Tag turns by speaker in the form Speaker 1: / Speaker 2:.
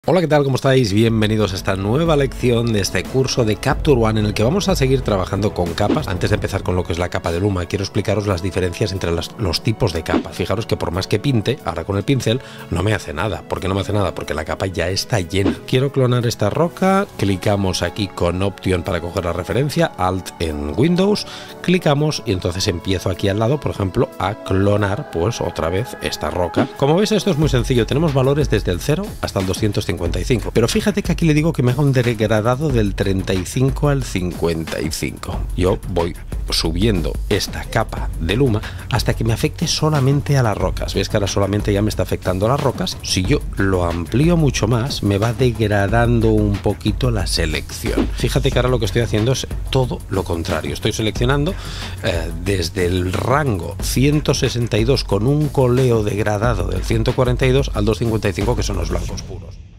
Speaker 1: Hola, ¿qué tal? ¿Cómo estáis? Bienvenidos a esta nueva lección de este curso de Capture One en el que vamos a seguir trabajando con capas. Antes de empezar con lo que es la capa de Luma, quiero explicaros las diferencias entre los tipos de capas. Fijaros que por más que pinte, ahora con el pincel, no me hace nada. ¿Por qué no me hace nada? Porque la capa ya está llena. Quiero clonar esta roca, clicamos aquí con Option para coger la referencia, Alt en Windows, clicamos y entonces empiezo aquí al lado, por ejemplo, a clonar pues otra vez esta roca. Como veis, esto es muy sencillo. Tenemos valores desde el 0 hasta el 255. Pero fíjate que aquí le digo que me haga un degradado del 35 al 55. Yo voy subiendo esta capa de Luma hasta que me afecte solamente a las rocas. ¿Ves que ahora solamente ya me está afectando a las rocas? Si yo lo amplío mucho más, me va degradando un poquito la selección. Fíjate que ahora lo que estoy haciendo es todo lo contrario. Estoy seleccionando desde el rango 162 con un coleo degradado del 142 al 255, que son los blancos puros.